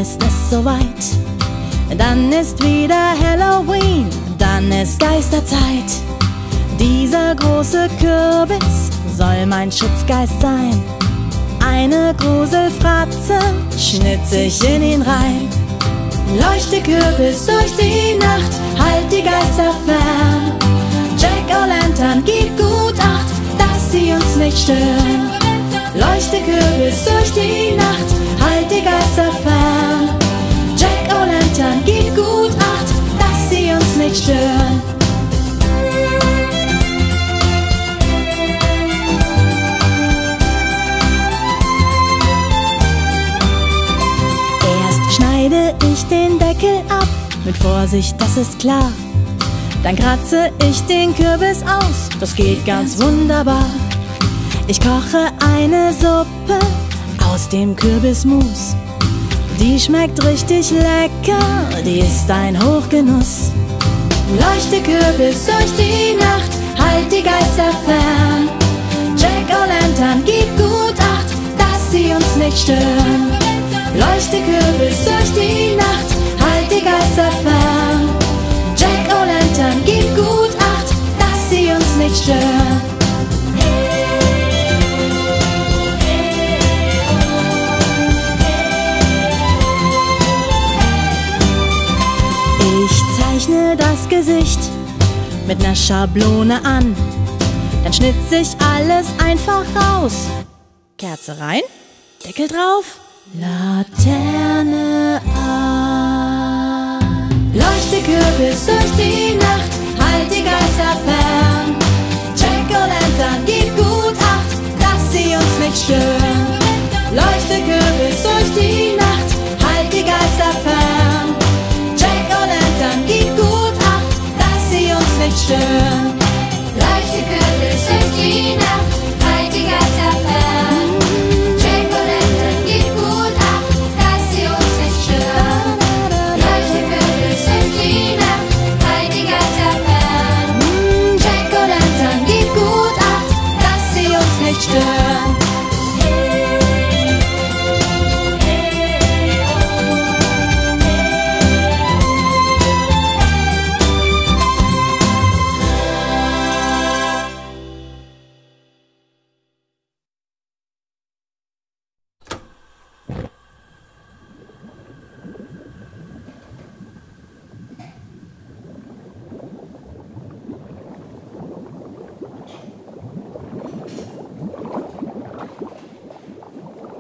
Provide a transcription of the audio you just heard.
ist es soweit. Dann ist wieder Halloween, dann ist Geisterzeit. Dieser große Kürbis soll mein Schutzgeist sein. Eine Gruselfratze schnitt sich in ihn rein. Leuchte Kürbis durch die Nacht, halt die Geister fern. Jack-o'-lantern, gib gut Acht, dass sie uns nicht stören. Leuchte Kürbis durch die Nacht, halt die Geister fern. Jack-o'-lantern, gib gut Acht, dass sie uns nicht stören. Erst schneide ich den Deckel ab, mit Vorsicht, das ist klar. Dann kratze ich den Kürbis aus, das geht ganz wunderbar. Ich koche eine Suppe aus dem Kürbismus. Die schmeckt richtig lecker, die ist ein Hochgenuss. Leuchte Kürbis durch die Nacht, halt die Geister fern. Jack-o'-lantern, gib gut Acht, dass sie uns nicht stören. Leuchte Kürbis durch die Nacht, halt die Geister fern. Jack-o'-lantern, gib gut Acht, dass sie uns nicht stören. Ich zeichne das Gesicht mit ner Schablone an. Dann schnitt sich alles einfach raus. Kerze rein, Deckel drauf, Laterne an. Leuchte Kürbis durch die Nacht, halt die Geister fern. Jack-o'-lantern, gib gut Acht, dass sie uns nicht stören. Leuchte Kürbis durch die Nacht, halt die Geister fern. Jack-o'-lantern, gib gut Acht, dass sie uns nicht stören.